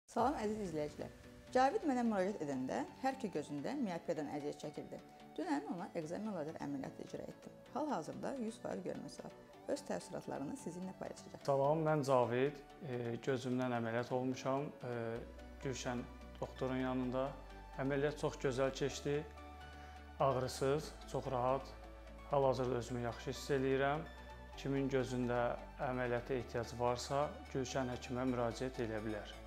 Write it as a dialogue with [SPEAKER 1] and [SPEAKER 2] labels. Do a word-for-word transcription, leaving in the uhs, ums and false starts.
[SPEAKER 1] Salam əziz izləyicilər. Cavid mənə müraciət edəndə hər iki gözündə miyopiyadan əziyyət çəkirdi. Dünən ona ekzamen lazer əməliyyatı icra etdim. Hal-hazırda yüz faiz görməsi var. Öz təəssüratlarını sizinlə paylaşacaq.
[SPEAKER 2] Salam, mən Cavid. E, gözümdən əməliyyat olmuşam. E, Gülşən doktorun yanında. Əməliyyat çox gözəl keçdi. Ağrısız, çox rahat. Hal-hazırda özümü yaxşı hiss eləyirəm. Kimin gözündə əməliyyata ehtiyac varsa, Gülşən həkimə müraciət edə bilər.